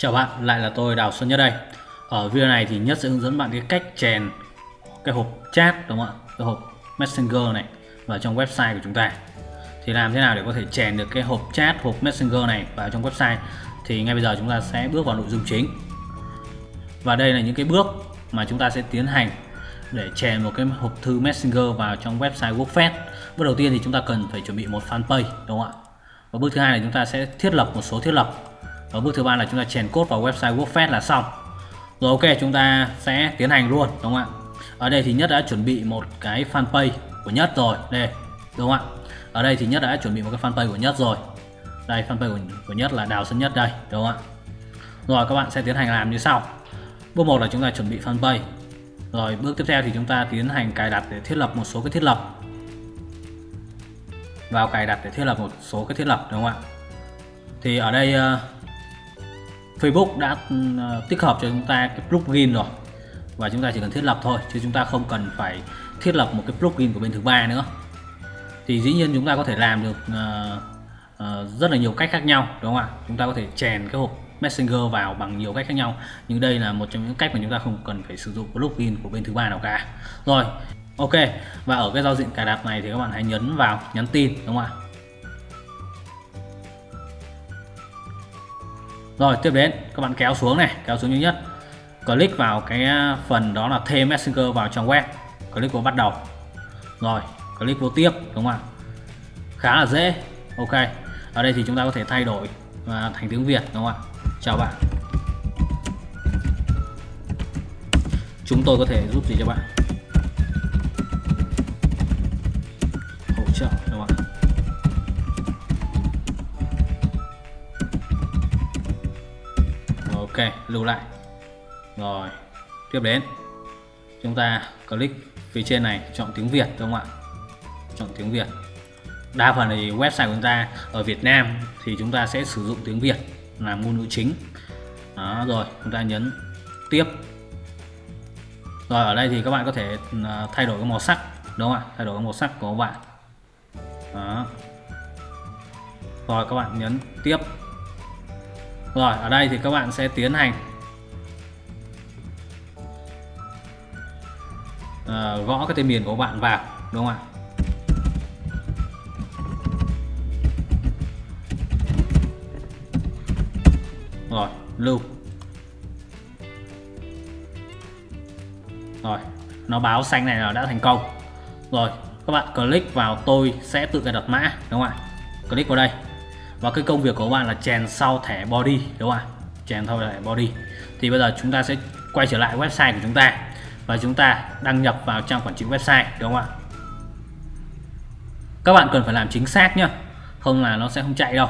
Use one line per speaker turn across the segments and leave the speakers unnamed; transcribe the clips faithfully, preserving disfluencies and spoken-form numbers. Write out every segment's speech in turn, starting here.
Chào bạn, lại là tôi Đào Xuân Nhất đây. Ở video này thì Nhất sẽ hướng dẫn bạn cái cách chèn cái hộp chat, đúng không ạ? Cái hộp Messenger này vào trong website của chúng ta. Thì làm thế nào để có thể chèn được cái hộp chat, hộp Messenger này vào trong website? Thì ngay bây giờ chúng ta sẽ bước vào nội dung chính. Và đây là những cái bước mà chúng ta sẽ tiến hành để chèn một cái hộp thư Messenger vào trong website WordPress. Bước đầu tiên thì chúng ta cần phải chuẩn bị một fanpage, đúng không ạ? Và bước thứ hai là chúng ta sẽ thiết lập một số thiết lập. Và bước thứ ba là chúng ta chèn code vào website WordPress là xong. Rồi ok, chúng ta sẽ tiến hành luôn, đúng không ạ? Ở đây thì Nhất đã chuẩn bị một cái fanpage của Nhất rồi, đây, đúng không ạ? Ở đây thì Nhất đã chuẩn bị một cái fanpage của Nhất rồi. Đây, fanpage của, của Nhất là Đào Xuân Nhất đây, đúng không ạ? Rồi các bạn sẽ tiến hành làm như sau. Bước một là chúng ta chuẩn bị fanpage. Rồi bước tiếp theo thì chúng ta tiến hành cài đặt để thiết lập một số cái thiết lập. Vào cài đặt để thiết lập một số cái thiết lập, đúng không ạ? Thì ở đây uh, Facebook đã uh, tích hợp cho chúng ta cái plugin rồi, và chúng ta chỉ cần thiết lập thôi, chứ chúng ta không cần phải thiết lập một cái plugin của bên thứ ba nữa. Thì dĩ nhiên chúng ta có thể làm được uh, uh, rất là nhiều cách khác nhau, đúng không ạ? Chúng ta có thể chèn cái hộp Messenger vào bằng nhiều cách khác nhau, nhưng đây là một trong những cách mà chúng ta không cần phải sử dụng plugin của bên thứ ba nào cả. Rồi ok, và ở cái giao diện cài đặt này thì các bạn hãy nhấn vào nhắn tin, đúng không ạ? Rồi tiếp đến các bạn kéo xuống này, kéo xuống duy nhất, click vào cái phần đó là thêm Messenger vào trong web, click vào bắt đầu, rồi click vào tiếp, đúng không ạ? Khá là dễ. Ok, ở đây thì chúng ta có thể thay đổi thành tiếng Việt, đúng không ạ? Chào bạn, chúng tôi có thể giúp gì cho bạn, hỗ trợ, đúng không ạ? Ok, lưu lại. Rồi tiếp đến chúng ta click phía trên này, chọn tiếng Việt, đúng không ạ? Chọn tiếng Việt. Đa phần thì website của chúng ta ở Việt Nam thì chúng ta sẽ sử dụng tiếng Việt làm ngôn ngữ chính. Đó, rồi chúng ta nhấn tiếp. Rồi ở đây thì các bạn có thể thay đổi cái màu sắc, đúng không ạ? Thay đổi cái màu sắc của các bạn. Đó. Rồi các bạn nhấn tiếp. Rồi ở đây thì các bạn sẽ tiến hành uh, gõ cái tên miền của bạn vào, đúng không ạ? Rồi lưu. Rồi nó báo xanh này là đã thành công. Rồi các bạn click vào tôi sẽ tự cài đặt mã, đúng không ạ? Click vào đây. Và cái công việc của bạn là chèn sau thẻ body, đúng không ạ? Chèn sau thẻ body. Thì bây giờ chúng ta sẽ quay trở lại website của chúng ta và chúng ta đăng nhập vào trang quản trị website, đúng không ạ? Các bạn cần phải làm chính xác nhá, không là nó sẽ không chạy đâu.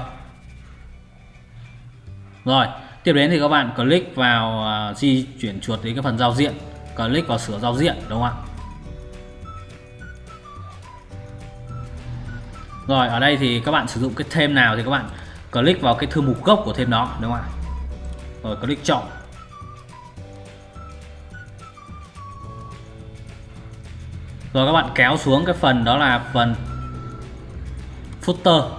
Rồi tiếp đến thì các bạn click vào uh, di chuyển chuột đến cái phần giao diện, click vào sửa giao diện, đúng không ạ? Rồi ở đây thì các bạn sử dụng cái theme nào thì các bạn click vào cái thư mục gốc của theme đó, đúng không ạ? Rồi click chọn. Rồi các bạn kéo xuống cái phần đó là phần footer.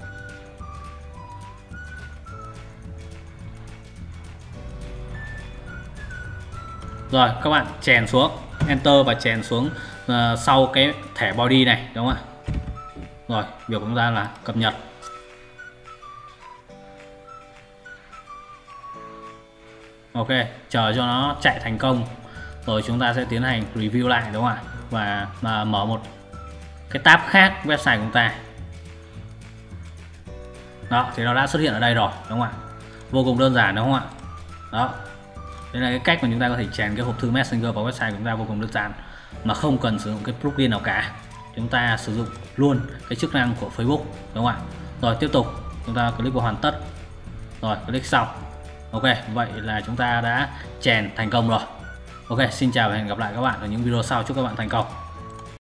Rồi các bạn chèn xuống, enter và chèn xuống uh, sau cái thẻ body này, đúng không ạ? Rồi việc của chúng ta là cập nhật. Ok, chờ cho nó chạy thành công rồi chúng ta sẽ tiến hành review lại, đúng không ạ? Và mà mở một cái tab khác website của chúng ta. Đó thì nó đã xuất hiện ở đây rồi, đúng không ạ? Vô cùng đơn giản, đúng không ạ? Đó, đây là cái cách mà chúng ta có thể chèn cái hộp thư Messenger vào website của chúng ta, vô cùng đơn giản mà không cần sử dụng cái plugin nào cả. Chúng ta sử dụng luôn cái chức năng của Facebook, đúng không ạ? Rồi tiếp tục chúng ta click vào hoàn tất, rồi click xong. Ok, vậy là chúng ta đã chèn thành công rồi. Ok, xin chào và hẹn gặp lại các bạn ở những video sau. Chúc các bạn thành công.